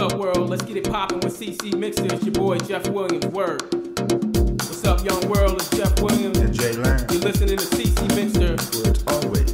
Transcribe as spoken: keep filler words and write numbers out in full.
up, world? Let's get it poppin' with C C Mixer. It's your boy Jeff Williams. Word. What's up, young world? It's Jeff Williams. And Jay Lang. You're listening to C C Mixer. Where it's always